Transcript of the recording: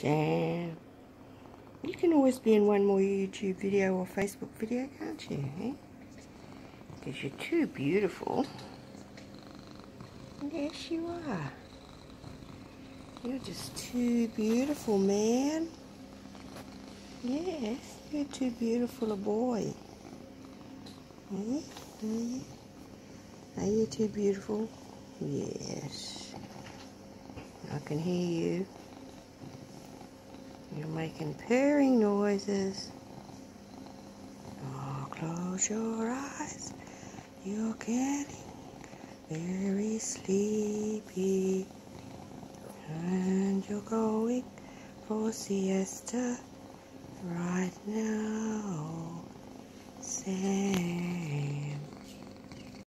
Sam. You can always be in one more YouTube video or Facebook video, can't you? Eh? Because you're too beautiful. Yes, you are. You're just too beautiful, man. Yes, you're too beautiful a boy. Are you too beautiful? Yes. I can hear you. You're making purring noises. Oh, close your eyes. You're getting very sleepy. And you're going for siesta right now, Sam.